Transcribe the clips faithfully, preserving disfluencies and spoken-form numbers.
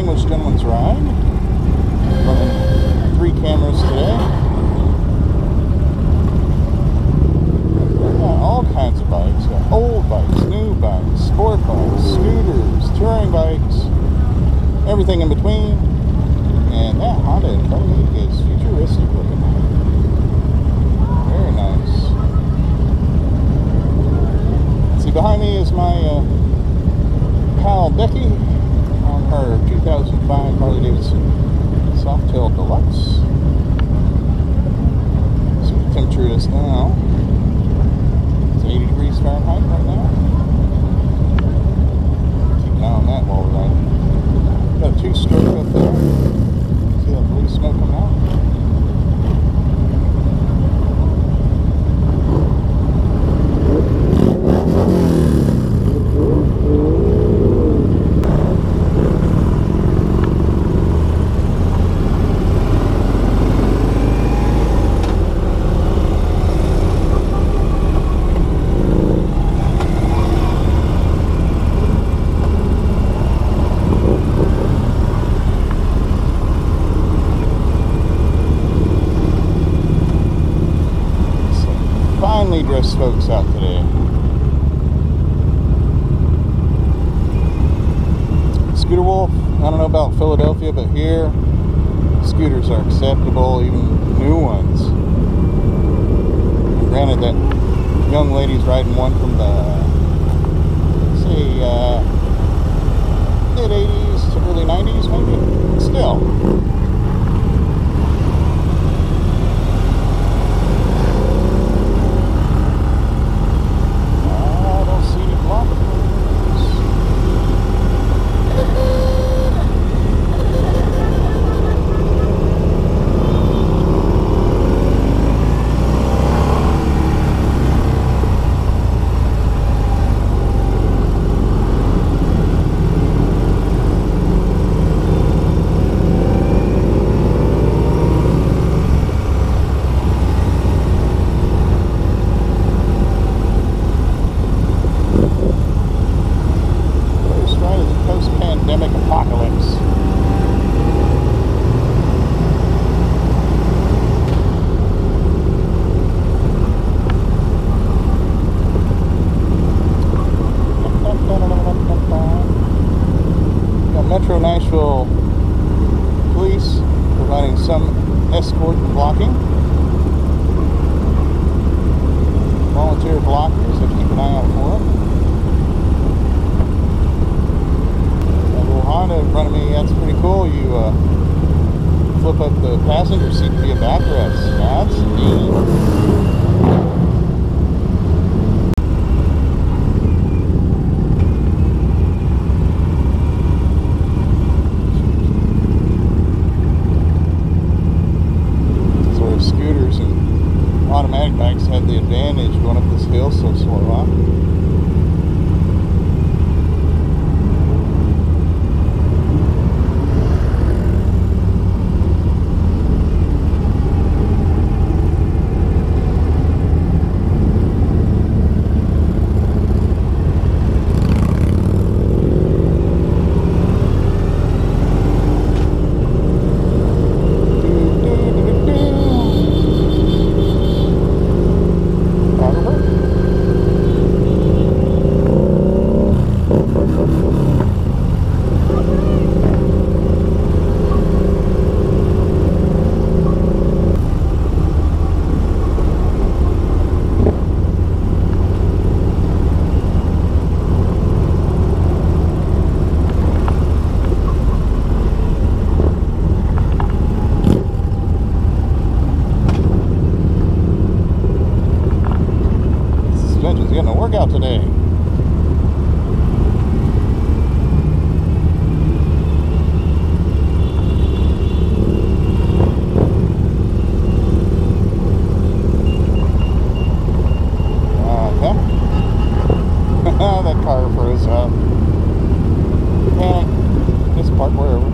English Gentleman's Ride. Running three cameras today. Got all kinds of bikes. Got old bikes, new bikes, sport bikes, scooters, touring bikes, everything in between. And that Honda in front of me is futuristic looking. Very nice. See, behind me is my uh, pal Becky on her two thousand five Harley-Davidson Softail Deluxe. See what the temperature is now. It's eighty degrees Fahrenheit right now. Keep an eye on that while we're riding. Got a two-stroke up there. See that blue smoke coming out? Dressed folks out today. Scooter Wolf, I don't know about Philadelphia, but here scooters are acceptable, even new ones. And granted, that young lady's riding one from the, say, uh, mid eighties to early nineties, maybe. Still. Metro Nashville police providing some escort and blocking. Volunteer blockers, so keep an eye out for them. That little Honda in front of me, that's pretty cool. You uh, flip up the passenger seat to be a backrest. That's neat. Scooters and automatic bikes have the advantage going up this hill so slow, huh? Getting a workout today. Okay. That car froze up. Yeah, just park wherever.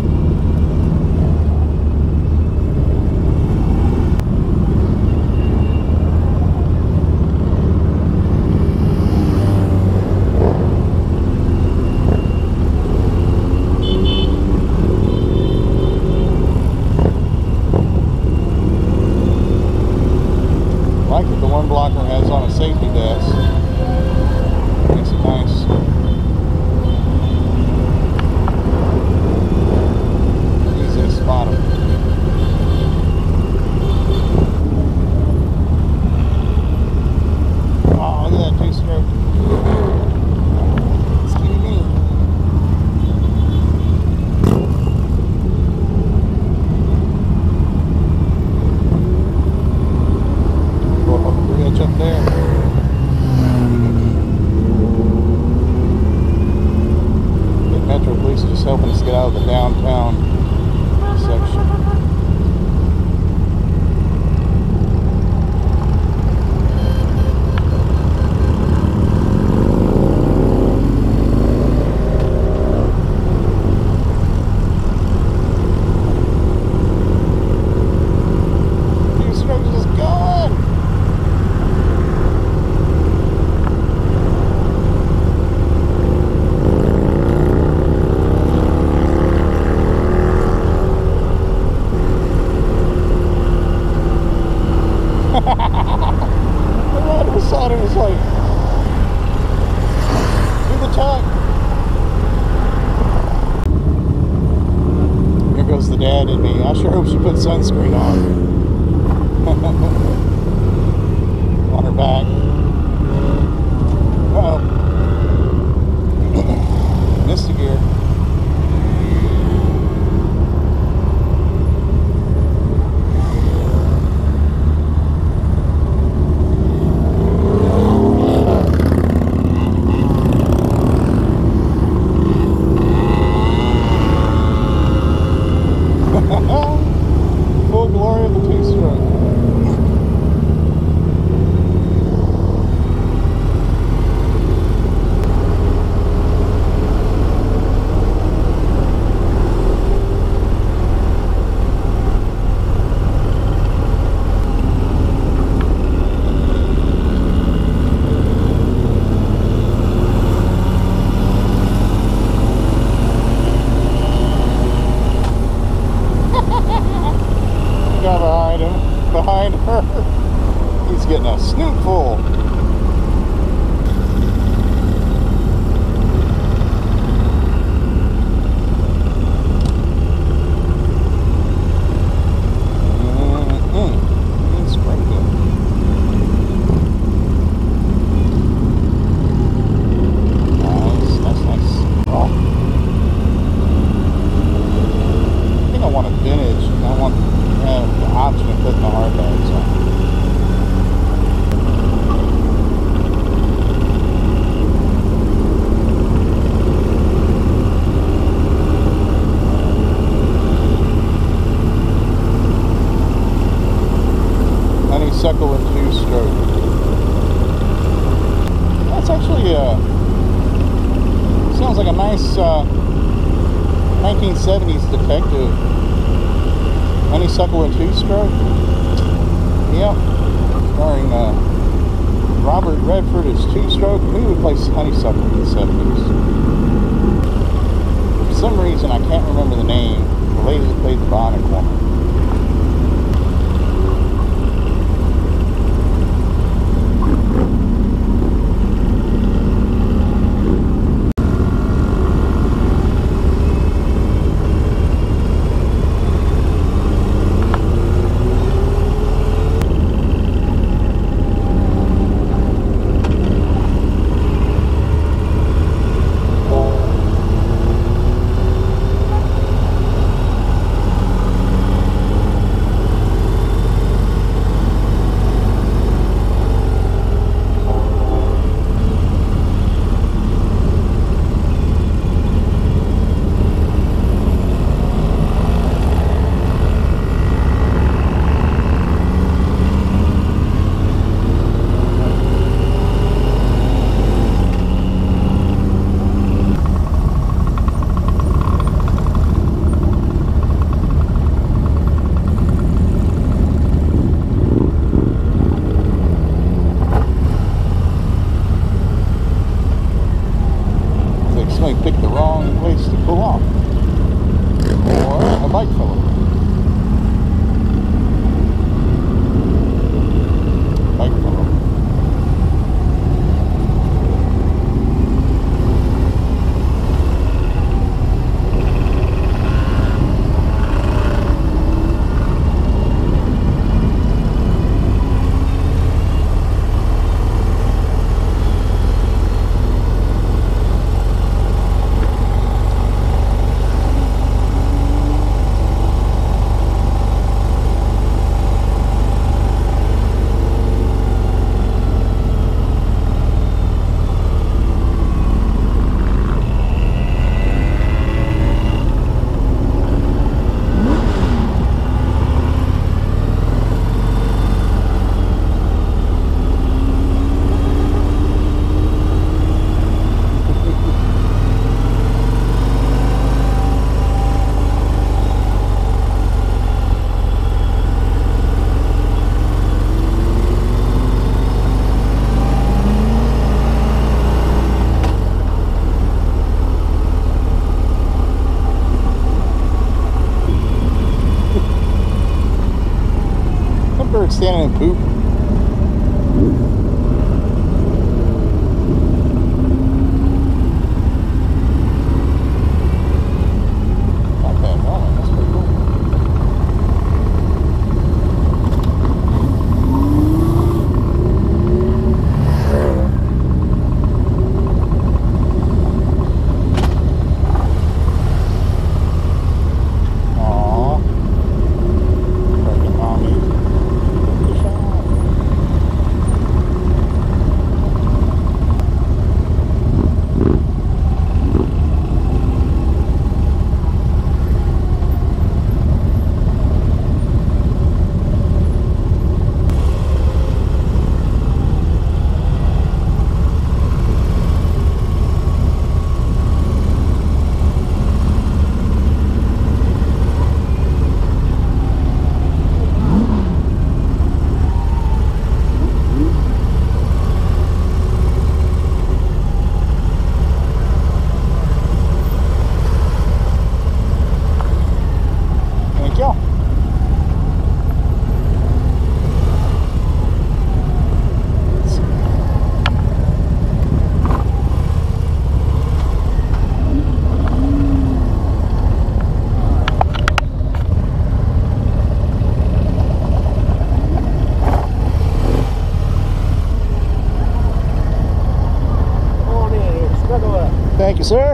eastbound section. It was like, do the tuck. Here goes the dad in me. I sure hope she put sunscreen on. On her back. Uh oh. Missed a gear. Full glory of the two-stroke. Guy behind him, behind her, he's getting a snootful. Mm-hmm. It's pretty good. Nice, nice, nice. Oh. I think I want a vintage. I want have the option of putting the hard bags on. Honeysuckle and two-stroke. That's actually uh sounds like a nice uh, nineteen seventies detective. Honeysuckle and two-stroke. Yep. Starring uh, Robert Redford as two-stroke. Who would play Honeysuckle in the seventies? For some reason, I can't remember the name. The lady that played the Bonnet woman. like standing in poop. Thank you, sir.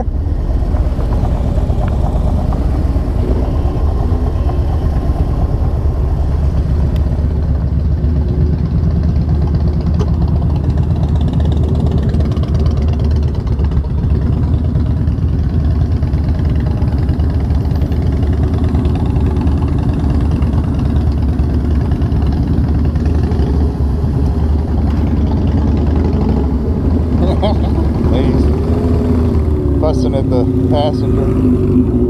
Fussing at the passenger.